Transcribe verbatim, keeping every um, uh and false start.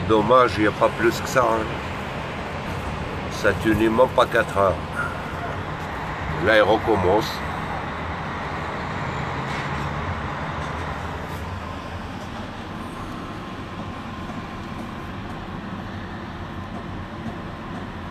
Dommage, il n'y a pas plus que ça. Hein. Ça tenait même pas quatre heures. Là, il recommence.